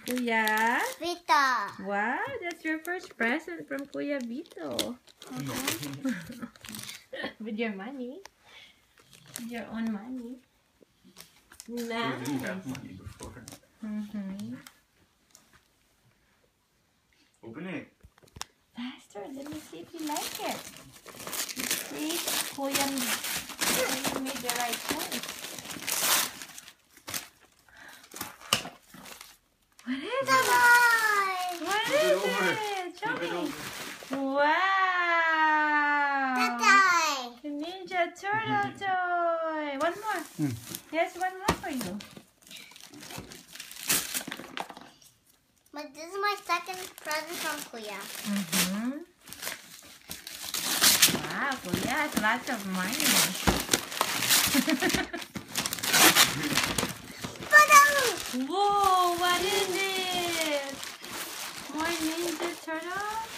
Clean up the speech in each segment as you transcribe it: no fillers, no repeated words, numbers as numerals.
Kuya? Vito. Wow, that's your first present from Kuya Vito. With your money. With your own money. Nice. You didn't have money before. Open it. Faster, let me see if you like it. See, Kuya made the right choice. What is it? What Flip it is over. it? Show Flip it me. over. Wow! Tatay. The Ninja Turtle toy. One more. Yes, one more for you. But this is my second present from Kuya. Wow, Kuya has lots of money. Whoa, what is it? More Ninja Turtles?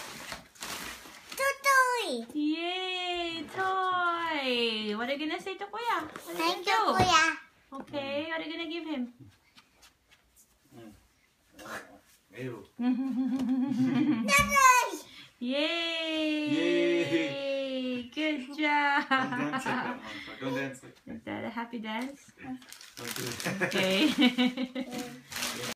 Toy. Yay, toy. What are you gonna say to Kuya? What are Thank gonna you, do? Kuya. Okay, what are you gonna give him? Ew. Tatay. Yay! Yay! Good Don't job! dance like that, Mom. Don't dance like Is that a happy dance? that. Don't do it. Okay.